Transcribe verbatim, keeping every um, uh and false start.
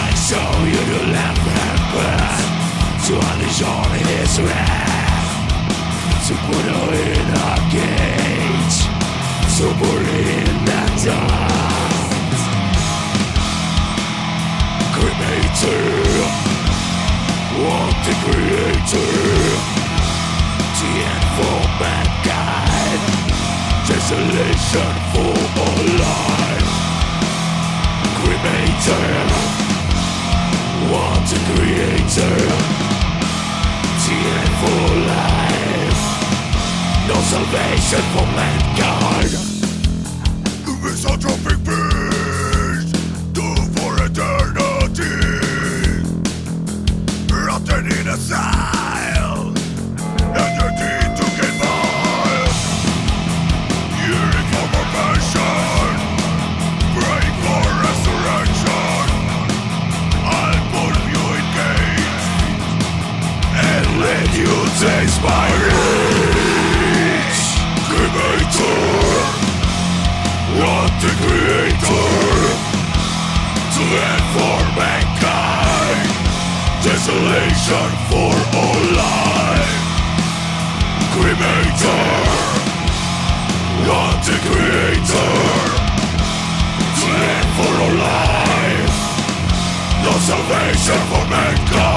show you the lamp and burn, to unleash on his wrath, to put her in a cage, to put her in the dark. Cremator, what the creator, the end for mankind, desolation for all life. Cremator, what the creator, the end for life, no salvation for mankind. The misanthropic beast, doomed for eternity, rotten in exile, energy to get by, yearning for perfection, praying for resurrection. I'll put you in cage and let you taste my rage. Cremator, what the creator, to end for mankind, desolation for all life. Cremator, what the creator, to end for all life, no salvation for mankind.